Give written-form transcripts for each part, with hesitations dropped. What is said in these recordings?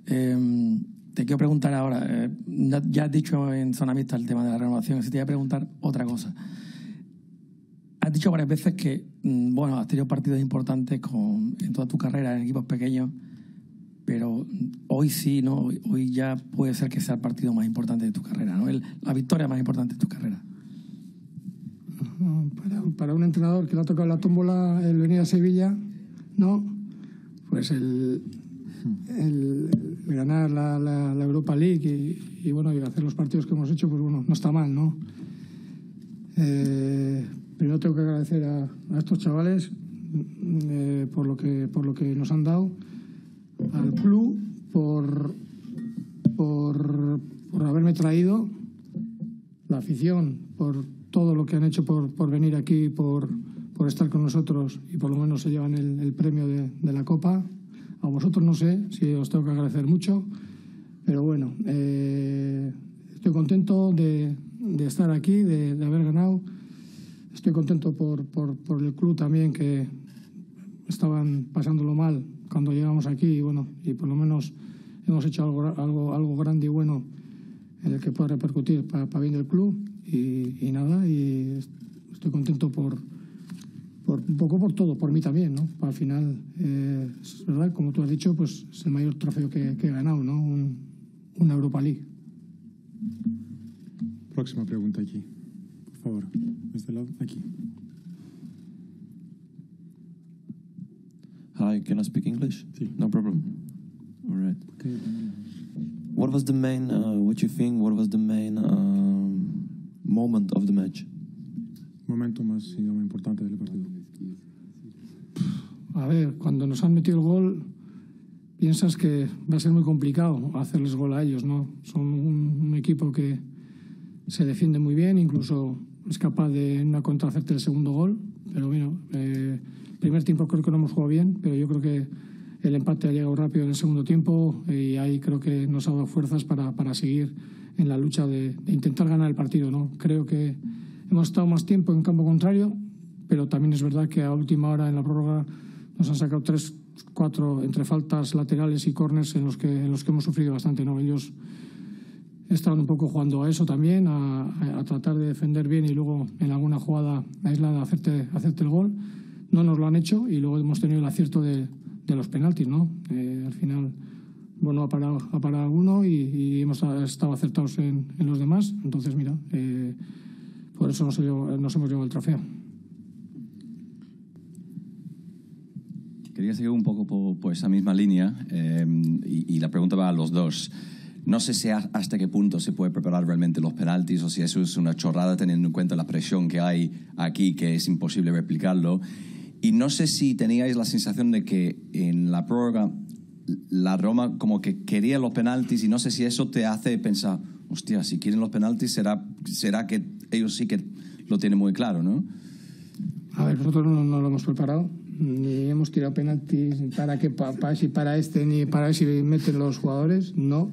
Te quiero preguntar ahora, ya has dicho en zona mixta el tema de la renovación, así te voy a preguntar otra cosa. Has dicho varias veces que, bueno, has tenido partidos importantes en toda tu carrera en equipos pequeños, pero hoy sí, ¿no? Hoy ya puede ser que sea el partido más importante de tu carrera, ¿no? La victoria más importante de tu carrera. Para un entrenador que le ha tocado la tómbola el venir a Sevilla, ¿no? Pues el ganar la Europa League y bueno, y hacer los partidos que hemos hecho, pues bueno, no está mal, ¿no? Primero tengo que agradecer a estos chavales por lo que nos han dado, al club por haberme traído, la afición por todo lo que han hecho por venir aquí, por estar con nosotros, y por lo menos se llevan el premio de la Copa. A vosotros no sé si os tengo que agradecer mucho, pero bueno, estoy contento de estar aquí, de haber ganado. Estoy contento por el club también, que estaban pasándolo mal cuando llegamos aquí, y bueno, y por lo menos hemos hecho algo grande y bueno en el que pueda repercutir para bien del club, y nada, y estoy contento por un poco por todo, por mí también, ¿no? Al final, es verdad, como tú has dicho, pues es el mayor trofeo que he ganado, ¿no? Una Europa League. Próxima pregunta aquí, por favor, desde el lado, aquí. Hi, can I speak English? Sí. No problem. All right. Okay. What was the main, what you think, what was the main moment of the match? Momento más, digamos, importante del partido. A ver, cuando nos han metido el gol, piensas que va a ser muy complicado hacerles gol a ellos, ¿no? Son un equipo que se defiende muy bien, incluso es capaz de en una contra hacerte el segundo gol, pero bueno, primer tiempo creo que no hemos jugado bien, pero yo creo que el empate ha llegado rápido en el segundo tiempo, y ahí creo que nos ha dado fuerzas para seguir en la lucha de intentar ganar el partido, ¿no? Creo que hemos estado más tiempo en campo contrario, pero también es verdad que a última hora en la prórroga nos han sacado 3-4 entre faltas laterales y córners en los que hemos sufrido bastante, ¿no? Ellos estaban un poco jugando a eso también, a tratar de defender bien y luego en alguna jugada aislada hacerte el gol. No nos lo han hecho, y luego hemos tenido el acierto de los penaltis, ¿no? Al final, bueno, ha parado alguno y hemos estado acertados en los demás. Entonces, mira, por eso nos hemos llevado el trofeo. Quería seguir un poco por esa misma línea, y la pregunta va a los dos. No sé si hasta qué punto se puede preparar realmente los penaltis, o si eso es una chorrada teniendo en cuenta la presión que hay aquí, que es imposible replicarlo. Y no sé si teníais la sensación de que en la prórroga la Roma como que quería los penaltis, y no sé si eso te hace pensar, hostia, si quieren los penaltis será que ellos sí que lo tienen muy claro, ¿no? A ver, nosotros no lo hemos preparado, ni hemos tirado penaltis para este, ni para ver si meten los jugadores. No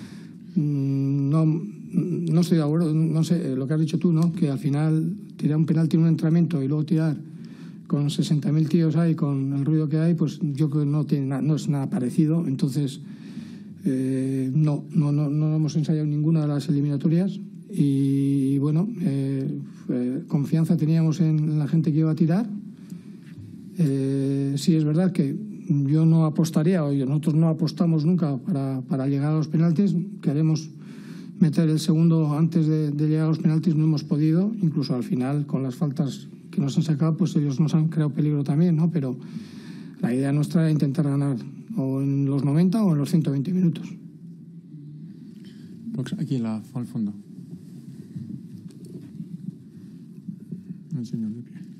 estoy de acuerdo. No sé lo que has dicho tú, ¿no? Que al final tirar un penalti en un entrenamiento y luego tirar con 60.000 tíos ahí, con el ruido que hay, pues yo creo que no es nada parecido. Entonces, no hemos ensayado ninguna de las eliminatorias, y bueno, confianza teníamos en la gente que iba a tirar. Sí, es verdad que yo no apostaría, o nosotros no apostamos nunca para llegar a los penaltis. Queremos meter el segundo antes de llegar a los penaltis, no hemos podido. Incluso al final, con las faltas que nos han sacado, pues ellos nos han creado peligro también, ¿no? Pero la idea nuestra era intentar ganar o en los 90 o en los 120 minutos. Aquí al fondo. El señor de pie.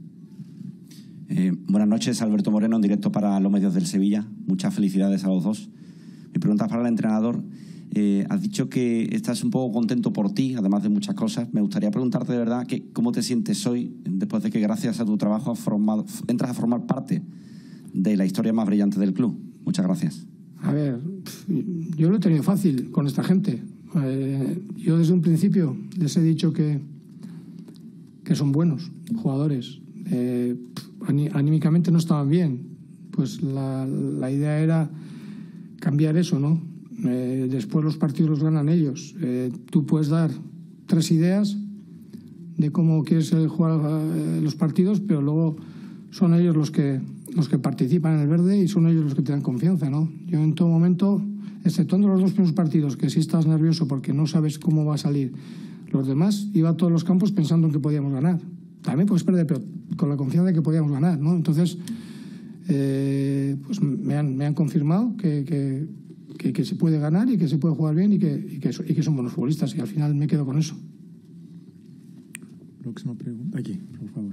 Buenas noches, Alberto Moreno, en directo para los medios del Sevilla. Muchas felicidades a los dos. Mi pregunta es para el entrenador. Has dicho que estás un poco contento por ti, además de muchas cosas. Me gustaría preguntarte de verdad cómo te sientes hoy, después de que gracias a tu trabajo entras a formar parte de la historia más brillante del club. Muchas gracias. A ver, yo lo he tenido fácil con esta gente. Yo desde un principio les he dicho que son buenos jugadores. Anímicamente no estaban bien. Pues la idea era cambiar eso, ¿no? Después los partidos los ganan ellos. Tú puedes dar 3 ideas de cómo quieres jugar los partidos, pero luego son ellos los que participan en el verde y son ellos los que te dan confianza, ¿no? Yo en todo momento, exceptuando los 2 primeros partidos, que sí estás nervioso porque no sabes cómo va a salir, los demás iba a todos los campos pensando en que podíamos ganar. También puedes perder, pero con la confianza de que podíamos ganar, ¿no? Entonces, pues me han confirmado que se puede ganar y que se puede jugar bien y que son buenos futbolistas, y al final me quedo con eso. Próxima pregunta. Aquí, por favor.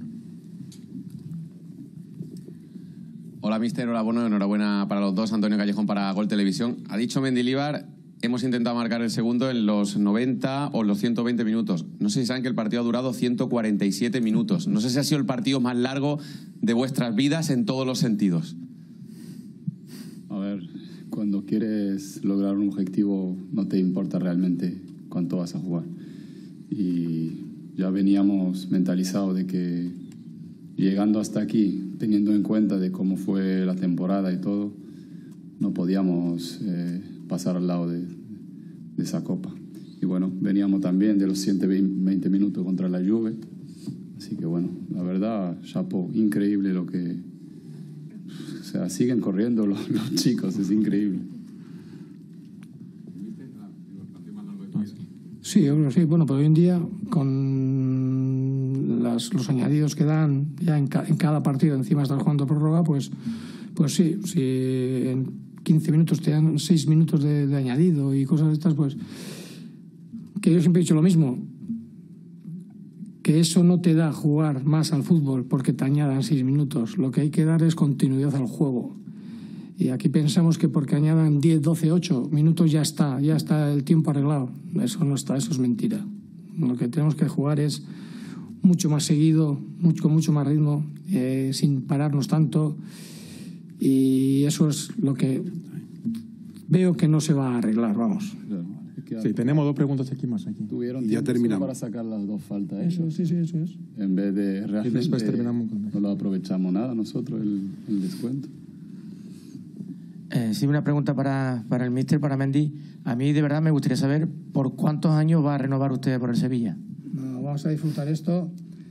Hola, mister. Hola, bueno, enhorabuena para los dos. Antonio Callejón para Gol Televisión. Ha dicho Mendilibar, hemos intentado marcar el segundo en los 90 o los 120 minutos. No sé si saben que el partido ha durado 147 minutos. No sé si ha sido el partido más largo de vuestras vidas en todos los sentidos. A ver, cuando quieres lograr un objetivo no te importa realmente cuánto vas a jugar. Y ya veníamos mentalizados de que llegando hasta aquí, teniendo en cuenta de cómo fue la temporada y todo, no podíamos pasar al lado de esa copa. Y bueno, veníamos también de los 120 minutos contra la Juve. Así que bueno, la verdad, chapo, increíble lo que... O sea, siguen corriendo los chicos, es increíble. Sí, yo creo que sí. Bueno, pero hoy en día, con los añadidos que dan ya en cada partido, encima de estar jugando prórroga, pues sí, si en 15 minutos te dan 6 minutos de añadido y cosas de estas, pues que yo siempre he dicho lo mismo, que eso no te da jugar más al fútbol porque te añadan 6 minutos. Lo que hay que dar es continuidad al juego. Y aquí pensamos que porque añadan 10, 12, 8 minutos ya está el tiempo arreglado. Eso no está, eso es mentira. Lo que tenemos que jugar es mucho más seguido, con mucho más ritmo, sin pararnos tanto. Y eso es lo que veo que no se va a arreglar, vamos. Sí, tenemos 2 preguntas aquí más. Aquí. Tuvieron Ya terminamos. para sacar las 2 faltas. Eso, sí, eso es. En vez de realmente... Y después terminamos con no lo aprovechamos nada nosotros, el descuento. Sí, una pregunta para el míster, para Mendy. A mí de verdad me gustaría saber por cuántos años va a renovar usted por el Sevilla. No, vamos a disfrutar esto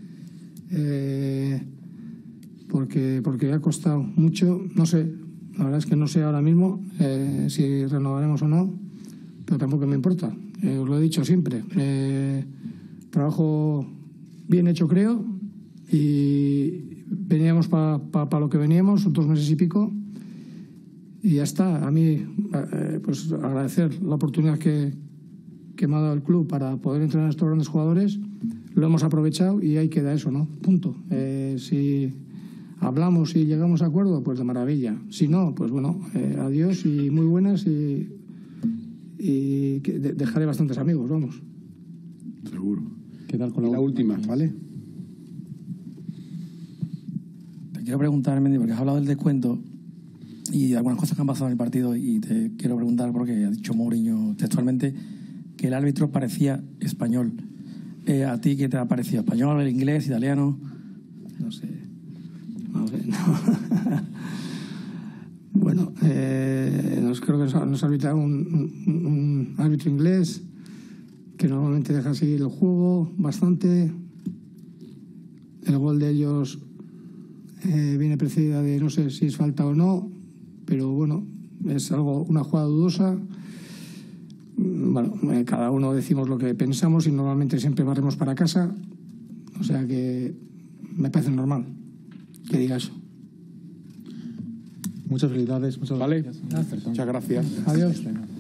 porque ha costado mucho. No sé, la verdad es que no sé ahora mismo si renovaremos o no, pero tampoco me importa. Os lo he dicho siempre. Trabajo bien hecho, creo, y veníamos para lo que veníamos, 2 meses y pico. Y ya está. A mí, pues agradecer la oportunidad que me ha dado el club para poder entrenar a estos grandes jugadores. Lo hemos aprovechado y ahí queda eso, ¿no? Punto. Si hablamos y llegamos a acuerdo, pues de maravilla. Si no, pues bueno, adiós y muy buenas y dejaré bastantes amigos, vamos. Seguro. ¿Qué tal con la última, ¿vale? Te quiero preguntar, Mendy, porque has hablado del descuento y de algunas cosas que han pasado en el partido, y te quiero preguntar porque ha dicho Mourinho textualmente que el árbitro parecía español. ¿A ti qué te ha parecido? ¿Español, inglés, italiano? No sé. Bueno, creo que nos ha arbitrado un árbitro inglés que normalmente deja seguir el juego bastante. El gol de ellos viene precedida de no sé si es falta o no, pero bueno, es una jugada dudosa. Bueno, cada uno decimos lo que pensamos y normalmente siempre barremos para casa, o sea que me parece normal que diga eso. Muchas felicidades. Muchas Vale. gracias. Muchas gracias. Adiós.